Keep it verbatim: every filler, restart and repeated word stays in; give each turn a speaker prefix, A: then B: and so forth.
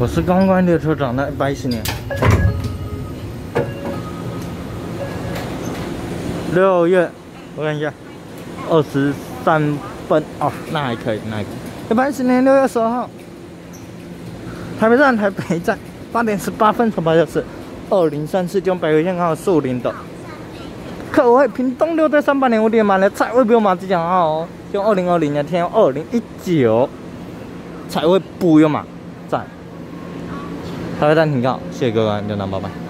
A: 我是刚刚列车长的一百一十年。六月，我看一下，二十三分哦，那还可以，那还可以。一百一十年六月十二号，台北站，台北站，八点十八分出发就是。 二零三四中北回线号树林的客位，屏东六队三八年五点满了，彩位不用马自强号哦，用二零二零年天二零一九，彩位不用马，在台北站停靠，谢谢各位，就那拜拜。